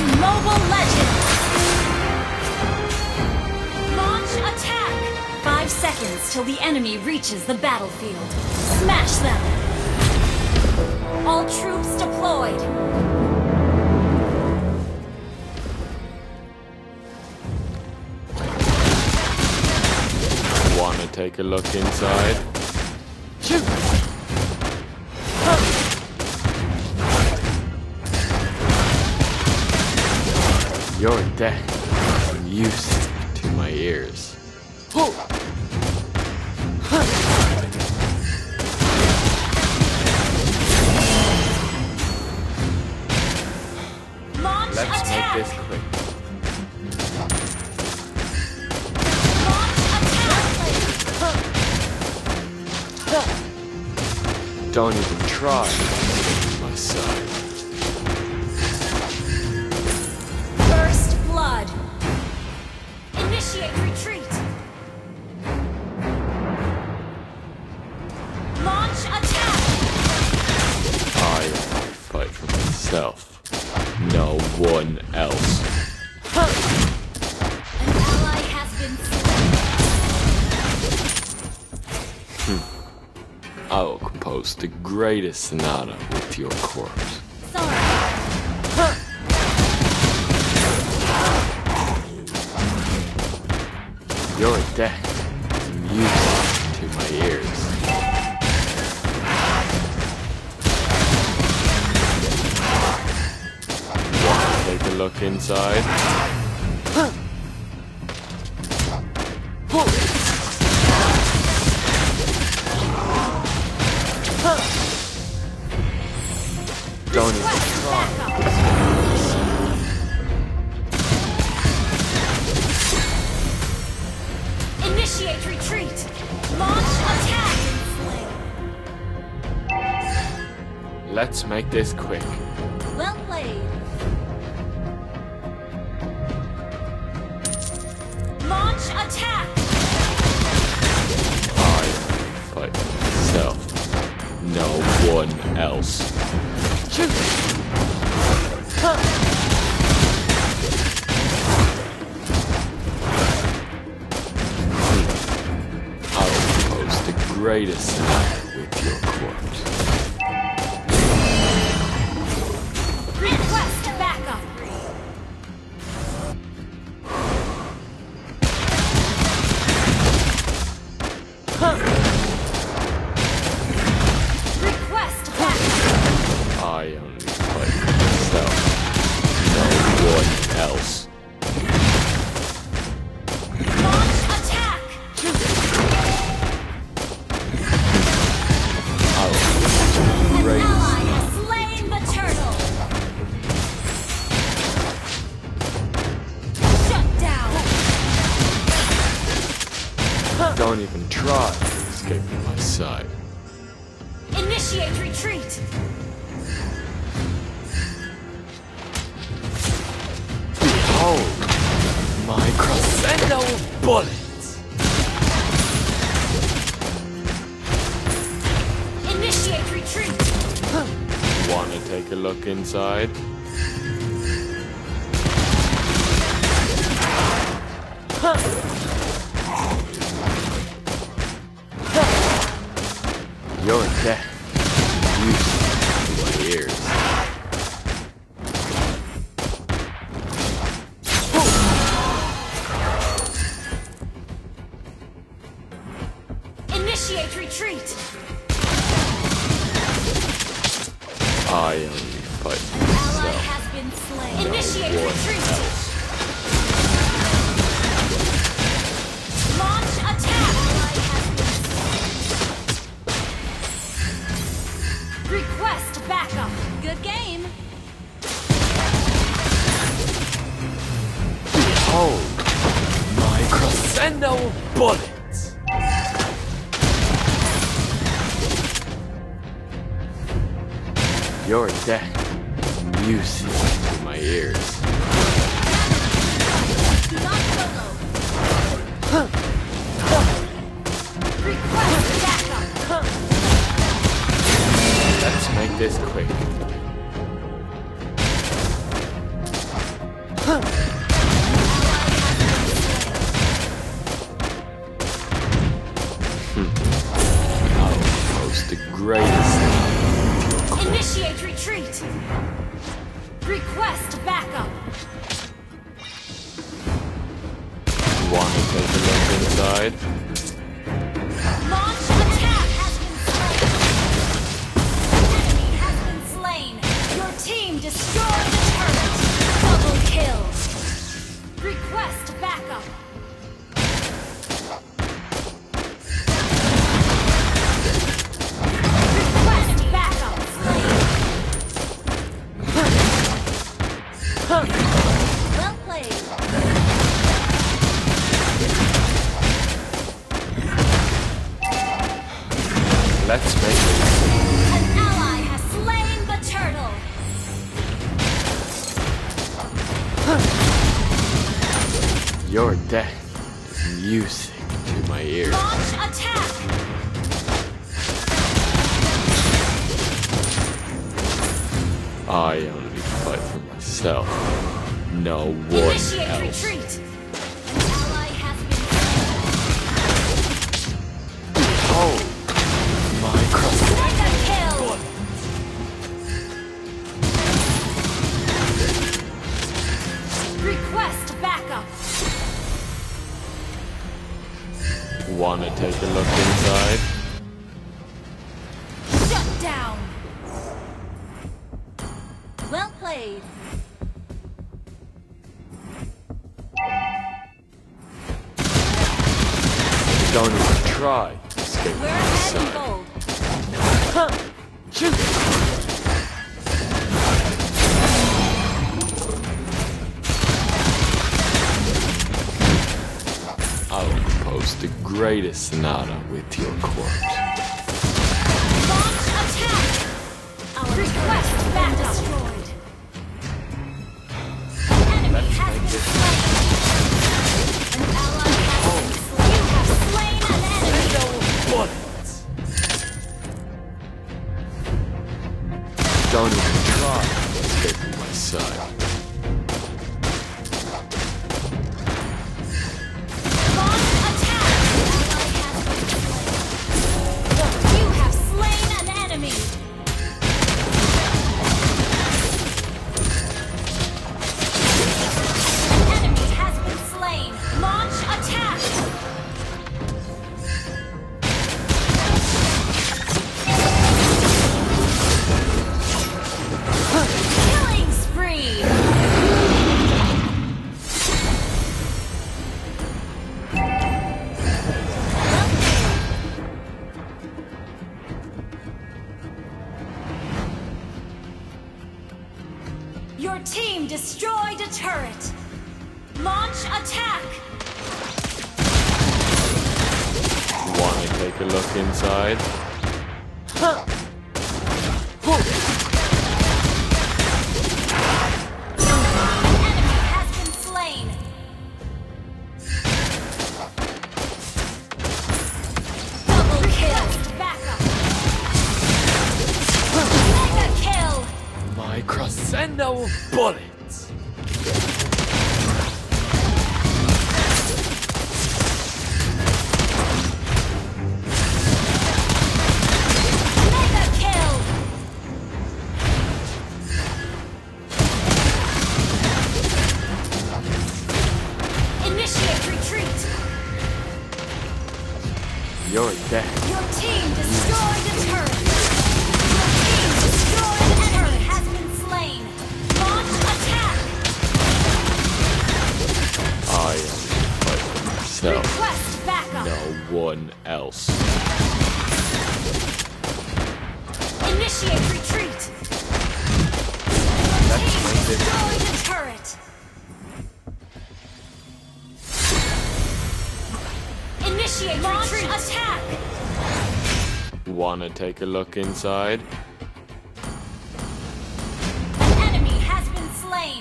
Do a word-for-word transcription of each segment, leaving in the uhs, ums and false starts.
Mobile Legends! Launch attack! Five seconds till the enemy reaches the battlefield. Smash them! All troops deployed! Wanna take a look inside? Shoot! Your death is music to my ears. Launch Let's attack! make this quick. Launch attack! Don't even try my side. First blood! Initiate retreat! Launch attack! I only fight for myself. No one else. An ally has been slain. I will compose the greatest sonata with your corpse. Sorry. Your death is music to my ears. Wanna take a look inside? Don't even try. Initiate retreat! Launch attack! Let's make this quick. Well played. Launch attack! I fight for myself. No one else. I will compose the greatest sonata with your corpse. Request backup! Request backup! I only fight for myself. No one else. Launch attack! I will compose the An greatest. ally has slain the turtle! Shut down! Don't even try to escape from my side. Initiate retreat! Behold my crescendo bullets. Initiate retreat! Wanna take a look inside? Your death is music to my ears. Initiate retreat! I only fight for Ally myself. has been slain. No Initiate one retreat! else. Launch attack! Ally has been slain. Request backup! Good game! Behold my crescendo bullets. Your death is music to my ears. Do not solo! Request backup! Let's make this quick. Request backup. Wanna take a look inside? Launch attack has been slain. Enemy has been slain. Your team destroyed the turret. Double kill. Request backup. Request backup. Slain. Well played. Let's make it. An ally has slain the turtle. Your death is music to my ears. Launch attack. I only fight for myself. No one Initiate else. retreat. An ally has been Oh, my cross. mega kill. Request backup. Wanna take a look inside? Shut down. Well played. Don't even try to escape We're my ahead in sight. gold. Shoot! I'll compose the greatest sonata with your corpse. Launch attack. Our request been destroyed. Enemy Let's has make been this- slain. An ally has been slain. You have slain an enemy. Bullets! Don't even try to escape from my sight. Launch attack. An ally has been slain. You have slain an enemy. Enemy has been slain. Launch attack. Killing spree. Your team destroyed a turret. Launch attack. Wanna take a look inside? Enemy has been slain. Double kill. Backup. Mega kill. My crescendo of bullets! Mega kill. Initiate retreat. You're dead. Your team destroyed a turret. Your team destroyed an enemy has been slain. Launch attack. I only fight for myself. Request backup. No one else. Initiate retreat. Let's Team make this. destroyed a turret. Initiate launch attack. Wanna take a look inside? Enemy has been slain.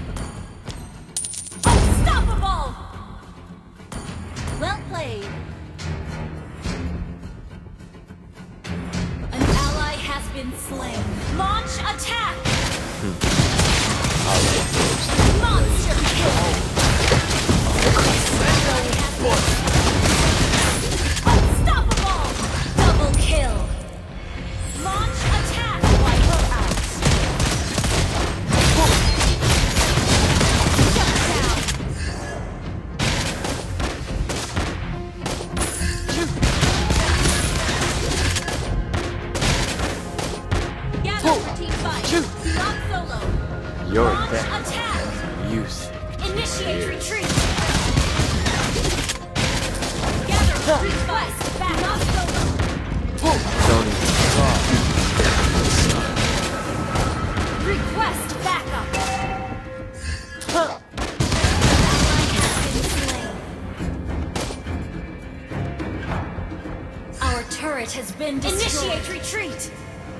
Unstoppable. Well played. An ally has been slain. Launch attack. I'll compose Monster kill. Unstoppable. Double kill. Launch You're Launch dead. attack. Music. Initiate Ears. retreat. Gather. Request back up. Don't even try. Request backup. Ally has been slain. Our turret has been destroyed. Initiate retreat.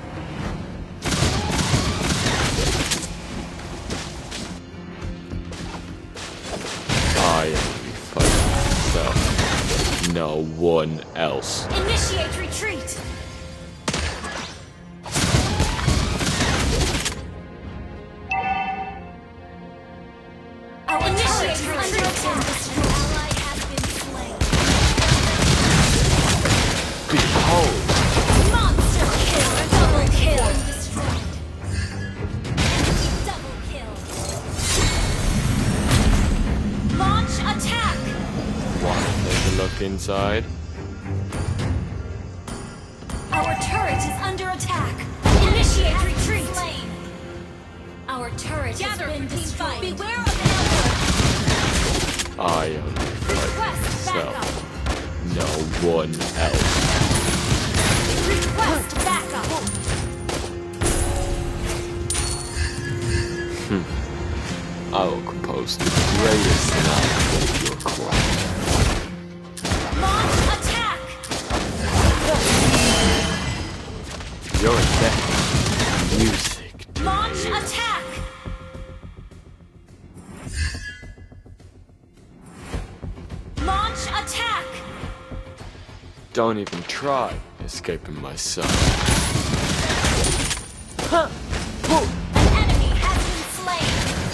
I only fight myself. No one else. Initiate retreat. Our initiate retreat. An ally has been slain. Behold! Monster kill. Double kill. Destroyed. Enemy double kill. Launch attack. Wanna take a look inside? Our turret is under attack. Initiate retreat. Our turret has been destroyed. Beware of ambush. I only fight Request myself. backup. No one else. Request backup. I will compose the greatest sonata with your corpse. Launch attack. You're dead. Music to Launch my ears. attack. Launch attack. Don't even try escaping my sight. An enemy has been slain.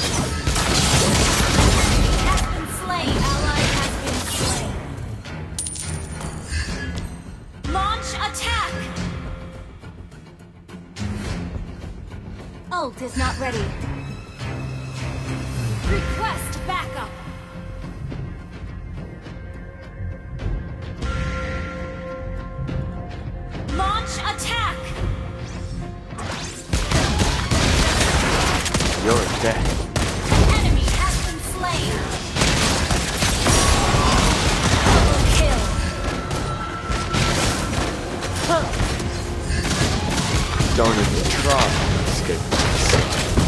Enemy has been slain. Ally has been slain. Launch attack. Ult is not ready. Request backup. Launch attack. You're dead. Enemy has been slain. Double kill. Don't even try escaping my sight.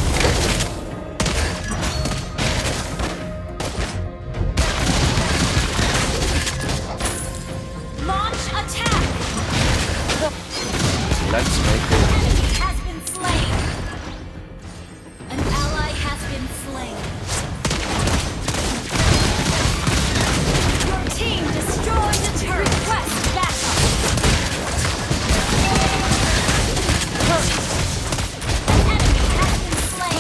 Launch attack. Let's make it. Enemy has been slain. An ally has been slain. Your team destroyed the turret. Request backup. An enemy has been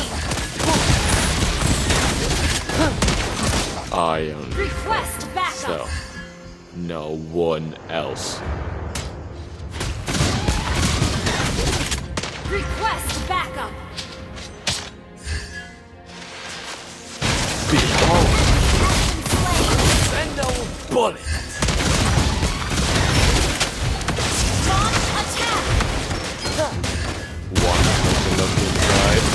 slain. I only Request backup. myself. No one else. Request backup. Behold! Has been slain. Send no bullet! Launch attack. Wanna take a look inside?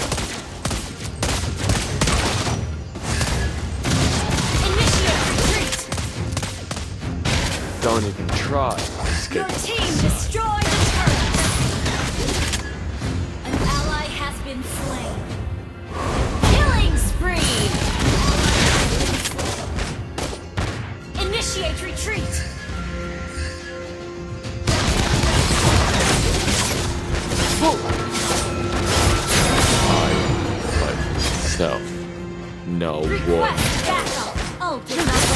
Initiate retreat. Don't even try escaping Your my team sight. destroyed the turret. An ally has been slain. Killing spree. Initiate retreat. I only fight myself. No one. Request backup. Oh, you're not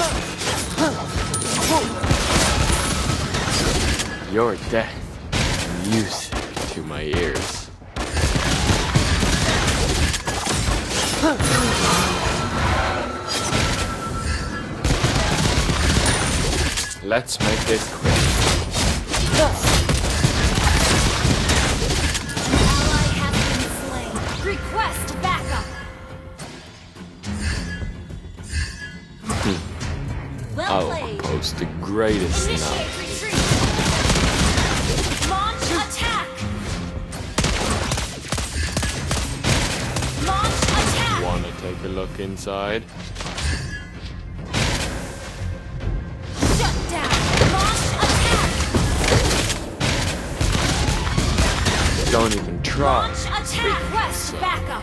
ready. Your death. Music to my ears. Let's make this quick. Ally has been slain. Request backup. Well I will played. compose the greatest Initiate sonata. retreat. Launch attack. take a look inside? Shut down! Launch attack! Don't even try. Launch attack! Request backup!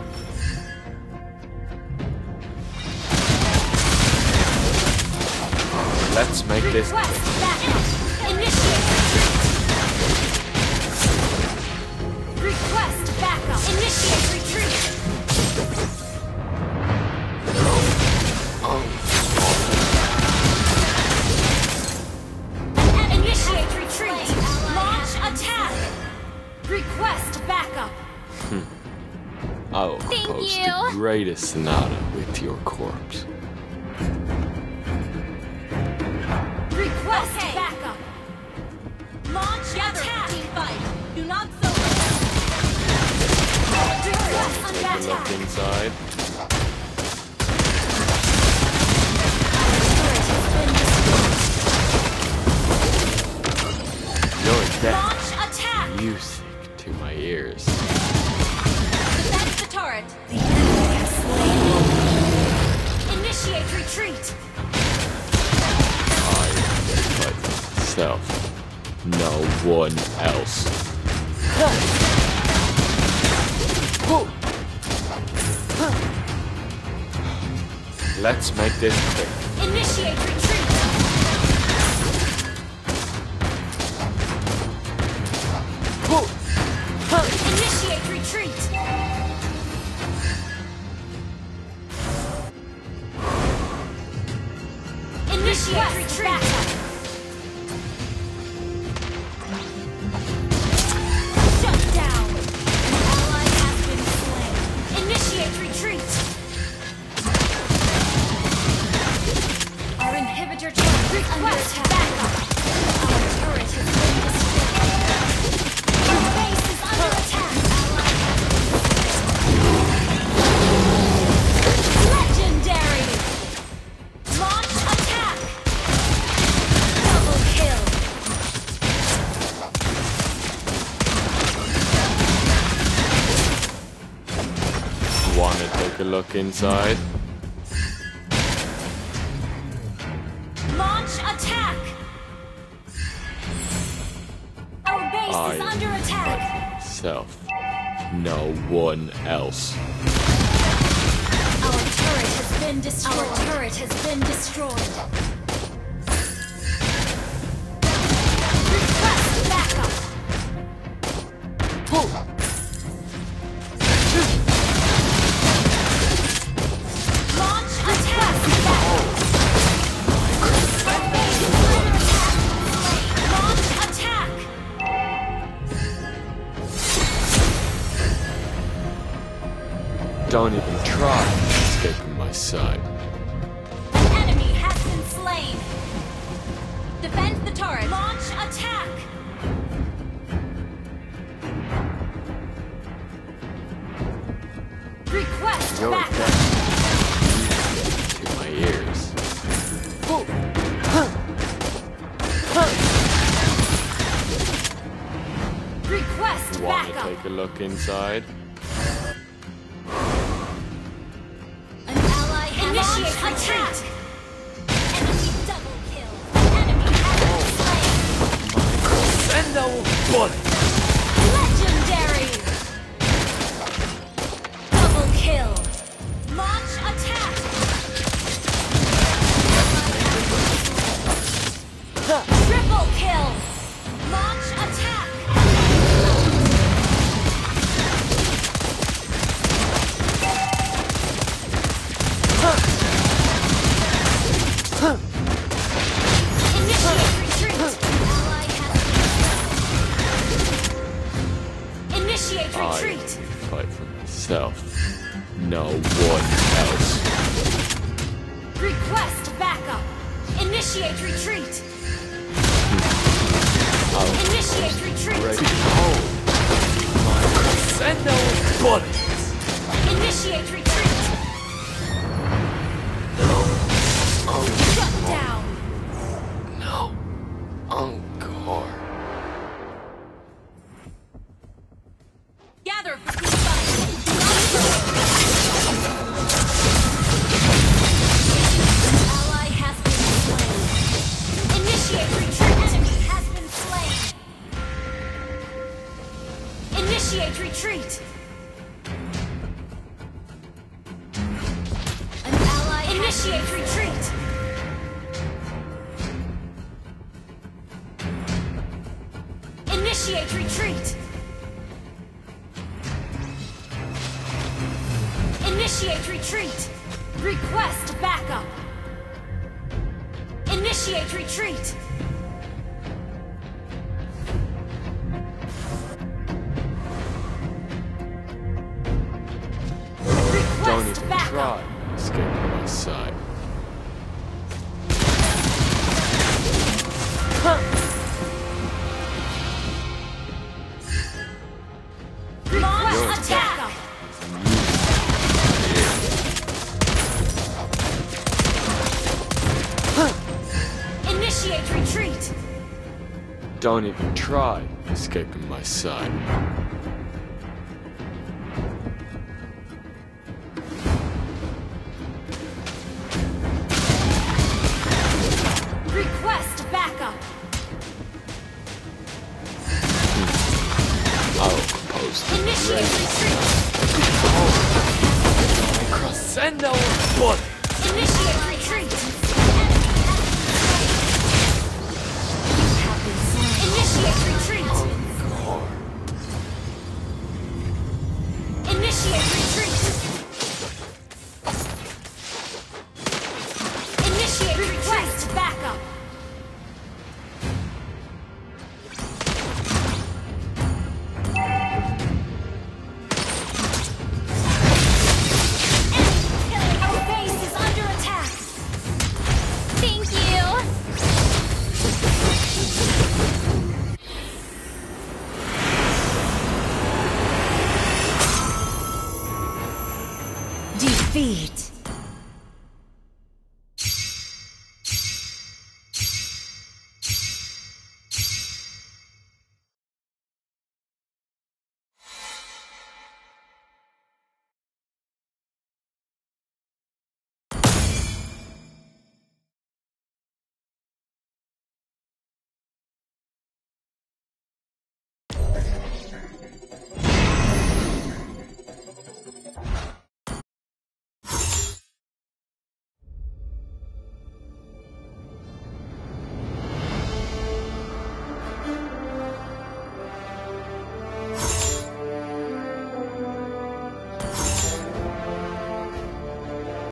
Let's make this Request quick. backup! Initiate retreat! Request backup! Initiate retreat! Initiate retreat! Launch attack! Request backup! I will Thank compose you. the greatest sonata with your corpse. Request backup! Launch attack! Team fight. Do not so. Request Take a look attack! inside. You're dead. Launch attack! Music to my ears. Defend the turret. The enemy has slain. Initiate retreat! I fight for myself. No one else. Let's make this quick. Initiate retreat! Initiate retreat! Initiate retreat! Shut down! An ally has been slain. Initiate retreat! Our inhibitor turret is under attack. Backup! Our turret has been destroyed. Our base is under attack. Legendary! Launch attack! Double kill! Wanna take a look inside? Launch attack! Our base I is under attack. fight for myself. No one else. Our turret has been destroyed. Our turret has been destroyed. Request backup. Launch attack. Our base is under attack. Launch attack. Don't even try escaping my sight. An enemy has been slain. Defend the turret. Launch attack. Request You're backup. dead. Music to my ears. Request Wanna backup. take a look inside? An ally has initiate retreat. Enemy double kill. Enemy has been slain. Send our bullet! Legendary. Double kill. Launch attack. Triple kill. Launch attack. Initiate retreat. Ally has Initiate I retreat. fight for myself. No one else. Request backup. Initiate retreat. I'll Initiate retreat. ready home. Send our bullets! Initiate retreat. Shut down. No. Encore. Gather for team fight. Initiate retreat! Initiate retreat! Initiate retreat! Request backup! Initiate retreat! Don't Request even backup! try escaping my sight. Launch Yours attack! Initiate retreat! Don't even try escaping my sight. Request backup! I will compose the Initiate retreat! crescendo of blood. Initiate retreat! Initiate retreat! Initiate retreat! Initiate request backup! Our base is under attack! Thank you. Defeat!